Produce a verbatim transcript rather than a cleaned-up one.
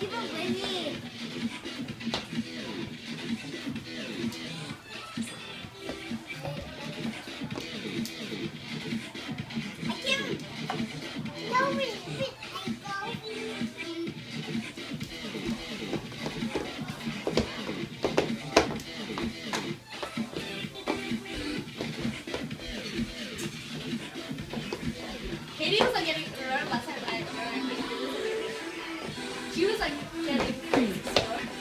Katie was like getting, remember last time I remember she was like getting crazy.